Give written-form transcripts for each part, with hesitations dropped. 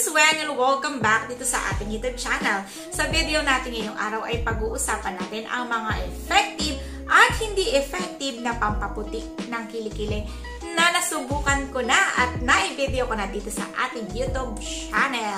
is Wen and welcome back dito sa ating YouTube channel. Sa video natin ngayong araw ay pag-uusapan natin ang mga effective at hindi effective na pampaputi ng kilikili na nasubukan ko na at na-video ko na dito sa ating YouTube channel.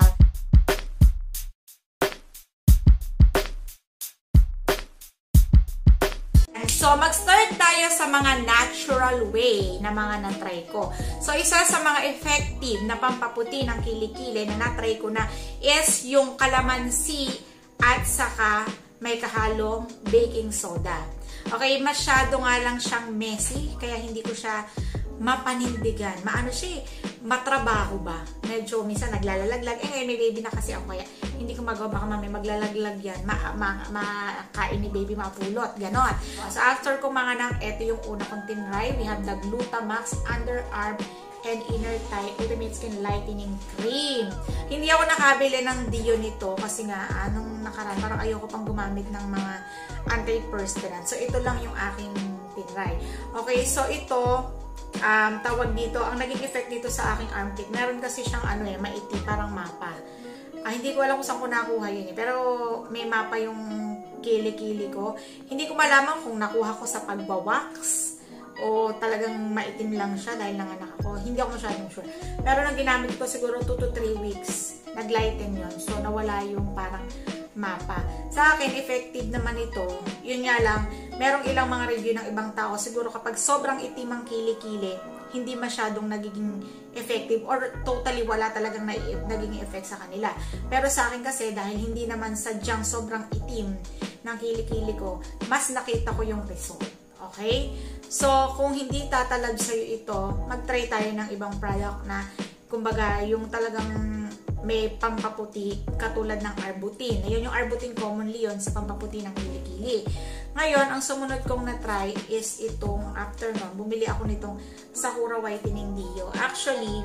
So, mag-start tayo sa mga natural way na mga na-try ko. So, isa sa mga effective na pampaputi ng kilikili na na-try ko na is yung kalamansi at saka may kahalong baking soda. Okay, masyado nga lang siyang messy, kaya hindi ko siya mapanindigan. Maano siya, matrabaho ba? Medyo minsan naglalalaglag. Ngayon may baby na kasi ako, kaya hindi ko magawa. Baka mamay maglalaglag yan. Makain ni baby, mapulot. Ganon. So, after ko manganak, ito yung una kong tinry. We have the Glutamax Underarm and Inner Thigh Ultimate Skin Lightening Cream. Hindi ako nakabili ng Dio nito kasi nga, anong nakaraan, parang ayoko pang gumamit ng mga antiperspirant. So, ito lang yung aking tinry. Okay, so ito, tawag dito, ang naging effect dito sa aking armpit, meron kasi siyang maitim, parang mapa. Hindi ko alam kung saan ko nakuha yun pero may mapa yung kili-kili ko. Hindi ko malaman kung nakuha ko sa pagbawax o talagang maitim lang siya dahil nanganak ako. Hindi ako masyadong sure. Pero nang ginamit ko siguro 2 to 3 weeks, nag-lighten yun. So, nawala yung parang mapa. Sa akin, effective naman ito. Yun nga lang, merong ilang mga review ng ibang tao. Siguro kapag sobrang itim ang kilikili, hindi masyadong nagiging effective or totally wala talagang naging effect sa kanila. Pero sa akin kasi, dahil hindi naman sadyang sobrang itim ng kilikili ko, mas nakita ko yung result. Okay? So, kung hindi tatalab sa'yo ito, mag-try tayo ng ibang product na, kumbaga, yung talagang may pampaputi katulad ng Arbutin. Ayun yung Arbutin, commonly yun sa pampaputi ng kilikili. Ngayon, ang sumunod kong na-try is itong after nun. Bumili ako nitong Sakura Whitening Dio. Actually,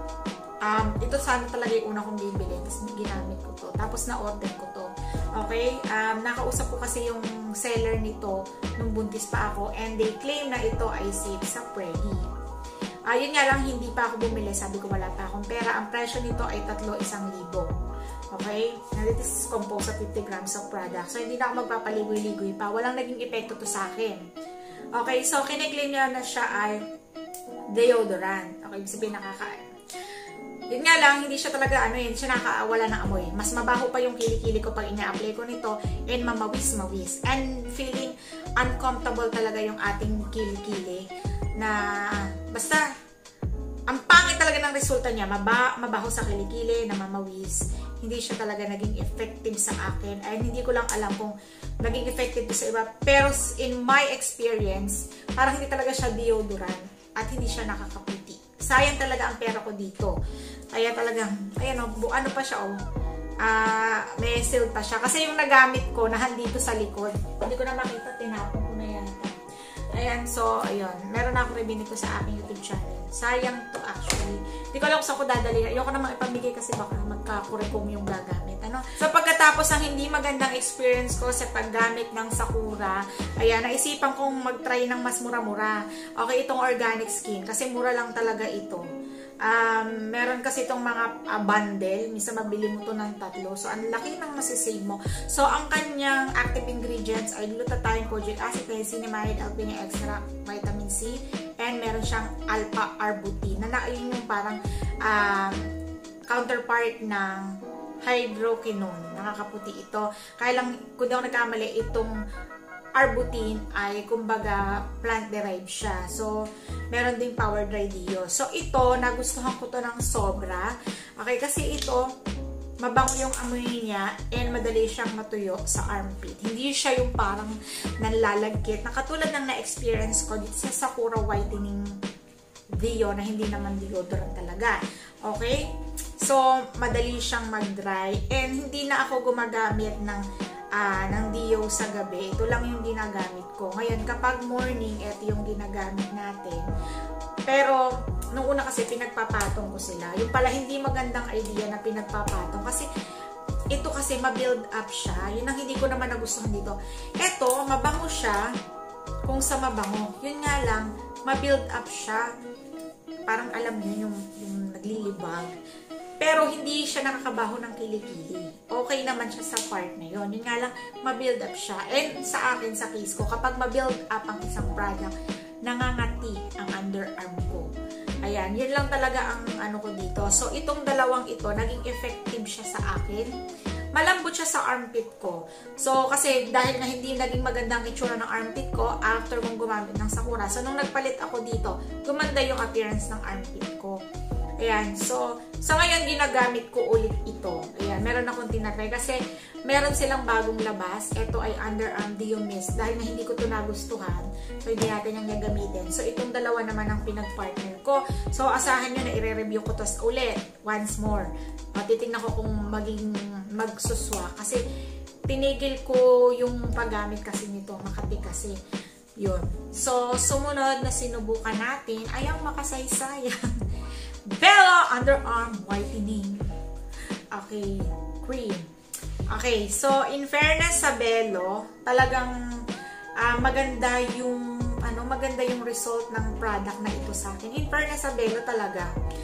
ito sana talaga yung una kong bibili. Tapos ginamit ko to. Tapos na-order ko to. Okay? Nakausap ko kasi yung seller nito nung buntis pa ako and they claim na ito ay safe sa pregnancy. Yun nga lang, hindi pa ako bumili. Sabi ko, wala pa akong pera. Ang presyo nito ay 3,100. Okay? And this is composed of 50 grams of product. So, hindi na ako magpapaligoy-ligoy pa. Walang naging epekto to sa akin. Okay? So, kiniklaim niya na siya ay deodorant. Okay? Ibig sabihin, yun nga lang, hindi siya talaga, hindi siya nakawala ng amoy. Mas mabaho pa yung kilikili ko pag ina-apply ko nito and mamawis-mawis. And feeling uncomfortable talaga yung ating kilikili na basta ang pangit talaga ng resulta niya, mabaho sa kilikili, na mamawis. Hindi siya talaga naging effective sa akin. Ay hindi ko lang alam kung naging effective sa iba. Pero in my experience, parang hindi talaga siya deodorant at hindi siya nakakaputi. Sayang talaga ang pera ko dito. Kaya talagang, ayan ano pa siya may seal pa siya. Kasi yung nagamit ko, nahandito sa likod. Hindi ko na makita, tinapon ko na yan. Ayan, so, ayun. Meron na ako review nito sa aking YouTube channel. Sayang to actually. Hindi ko alam kung saan ko dadali. Ayoko namang ipamigay kasi baka magkakurekong yung gagamit. So, pagkatapos ang hindi magandang experience ko sa paggamit ng Sakura, ayan, naisipan kong mag-try ng mas mura-mura. Okay, itong organic skin. Kasi mura lang talaga ito. Meron kasi itong mga bundle. Minsan mabili mo to ng 3. So, ang laki ng masisave mo. So, ang kanyang active ingredients ay glutathione, kojic acid, niacinamide, alpinia extract, vitamin C, and meron siyang alpha-arbutin. Na yun yung parang counterpart ng hydroquinone. Nakakaputi ito. Kaya lang, kung di ako nagkamali, itong arbutin ay kumbaga plant-derived siya. So, meron ding power dry dio. So, ito, nagustuhan ko to ng sobra. Okay, kasi ito, mabango yung amoy niya and madali siyang matuyo sa armpit. Hindi siya yung parang nanlalagkit. Na katulad ng na-experience ko dito sa Sakura Whitening Dio na hindi naman deodorant talaga. Okay? So, madali siyang mag-dry and hindi na ako gumagamit ng Dio sa gabi. Ito lang yung ginagamit ko. Ngayon, kapag morning, ito yung ginagamit natin. Pero, nung una kasi, pinagpapatong ko sila. Yung pala, hindi magandang idea na pinagpapatong. Kasi, ito kasi, ma-build up siya. Yun ang hindi ko naman nagustuhan dito. Ito, mabango siya. Kung sa mabango. Yun nga lang, ma-build up siya. Parang alam niyo, yung naglilibang. Pero hindi siya nakakabaho ng kilikili. Okay naman siya sa part na yun. Yun nga lang, ma-build up siya. And sa akin, sa case ko, kapag ma-build up ang isang product, nangangati ang underarm ko. Ayan, yun lang talaga ang ano ko dito. So, itong dalawang ito, naging effective siya sa akin. Malambot siya sa armpit ko. So, kasi dahil na hindi naging magandang itsura ng armpit ko, after kong gumamit ng Sakura, so nung nagpalit ako dito, gumanda yung appearance ng armpit ko. Ayan, so, sa ngayon, ginagamit ko ulit ito. Ayan, meron akong tinatry kasi meron silang bagong labas. Ito ay Underarm Dio Mist. Dahil na hindi ko ito nagustuhan, so hindi natin yung gagamitin. So, itong dalawa naman ang pinag-partner ko. So, asahan nyo na i-review ko tos ulit. Once more. Titignan ko kung maging magsuswa. Kasi, tinigil ko yung paggamit kasi nito. Makati kasi. Yun. So, sumunod na sinubukan natin ay ang makasaysayang Bella Underarm Whitening. Okay, cream. Okay, so in fairness sa Bello, talagang maganda yung result ng product na ito sa akin. In fairness sa Bello talaga.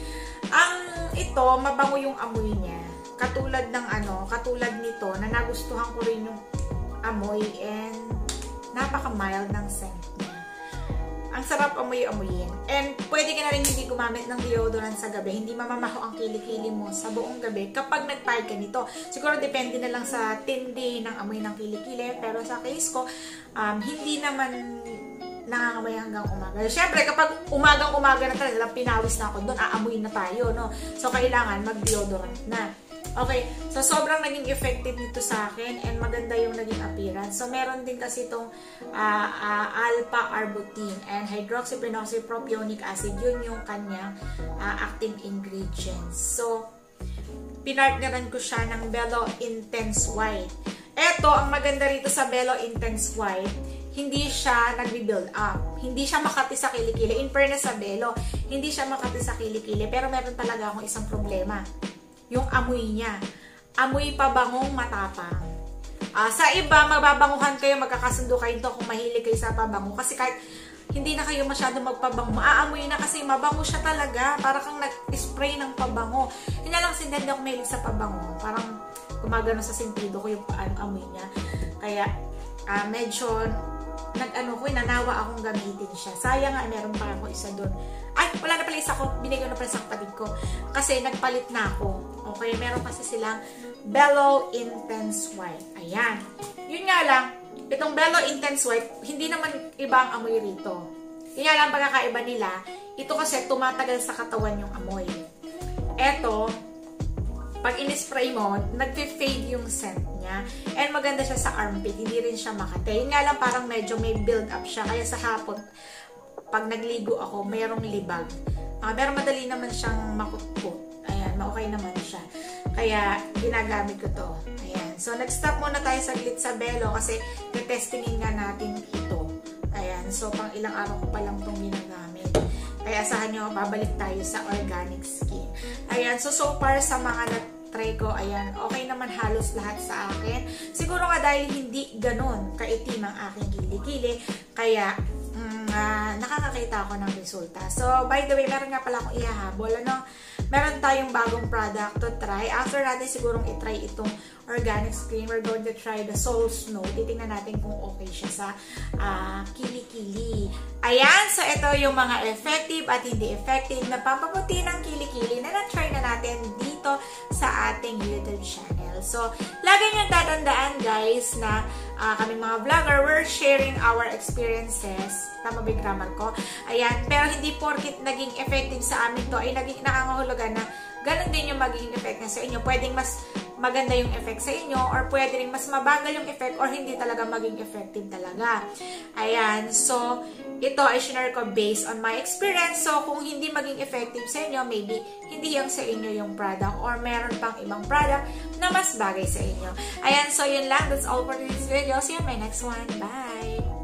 Ito mabango yung amoy niya. Katulad nito na nagustuhan ko rin yung amoy and napaka-mild ng scent niya. Ang sarap amoy-amoyin. And pwede ka na rin hindi gumamit ng deodorant sa gabi. Hindi mamamaho ang kilikili mo sa buong gabi kapag nagpahid ka nito. Siguro depende na lang sa tindi ng amoy ng kilikili. Pero sa case ko, hindi naman nangangamoy hanggang umaga. Siyempre, kapag umagang-umaga na talaga, pinawis na ako doon, aamoy na tayo, no? So, kailangan mag-deodorant na. Okay, so sobrang naging effective nito sa akin and maganda yung naging appearance. So meron din kasi itong alpha-arbutin and hydroxypenoxypropionic acid. Yun yung kanyang active ingredients. So, pinartneran ko siya ng Bello Intense White. Eto, ang maganda rito sa Bello Intense White, hindi siya nagbi-build up. Hindi siya makati sa kilikili. In fairness sa Bello, hindi siya makati sa kilikili. Pero meron talaga akong isang problema. Yung amoy niya. Amoy pabangong matapang. Sa iba, mababanguhan kayo, magkakasundo kayo ito kung mahilig kayo sa pabango. Kasi kahit hindi na kayo masyado magpabango, maaamoy na kasi mabango siya talaga. Para kang nag-spray ng pabango. Hindi lang hindi ako mahilig sa pabango. Parang gumagano sa sentido ko yung amoy niya. Kaya, medyo nanawa akong gamitin siya. Sayang nga, meron pa ako isa doon. Ay, wala na pala isa ko. Binigyan na pala sa kapatid ko. Kasi nagpalit na ako. Okay, meron kasi silang Bello Intense White. Ayan. Yun nga lang, itong Bello Intense White, hindi naman iba ang amoy rito. Yun nga lang pagkakaiba nila, ito kasi tumatagal sa katawan yung amoy. Eto, pag in-spray mo, nag-fade yung scent niya. And maganda siya sa armpit. Hindi rin siya makate. Yun nga lang parang medyo may build up siya. Kaya sa hapon, pag nagligo ako, mayroong libag. Pero madali naman siyang makutkot. Ayan, okay naman siya. Kaya, ginagamit ko to. Ayan. So, nag-stop muna tayo saglit sa Bello kasi testingin nga natin ito. Ayan. So, pang ilang araw ko pa lang itong ginagamit. Kaya, asahan nyo, babalik tayo sa Organic Skin. Ayan. So far sa mga try ko, ayan, okay naman halos lahat sa akin. Siguro nga dahil hindi ganun kaitim ang aking kilikili. Kaya, nakakakita ako ng resulta. So, by the way, meron nga pala akong ihahabol. Meron tayong bagong product to try. After natin sigurong itry itong Organic Skin, we're going to try the Soul Snow. Titingnan natin kung okay siya sa kilikili. Ayan, so ito yung mga effective at hindi effective na pampaputi ng kilikili na na-try na natin dito sa ating YouTube channel. So, lagi nyo tatandaan guys na kami mga vlogger, we're sharing our experiences. Tama ba yung grammar ko? Ayan, pero hindi porkit naging effective sa amin to ay naging nakangahulugan na ganun din yung magiging effect na sa inyo. Pwedeng mas maganda yung effect sa inyo or pwede rin mas mabagal yung effect or hindi talaga maging effective talaga. Ayan, so ito ay share ko based on my experience. So kung hindi maging effective sa inyo, maybe hindi yung sa inyo yung product or meron pang ibang product na mas bagay sa inyo. Ayan, so yun lang. That's all for this video. See you in my next one. Bye!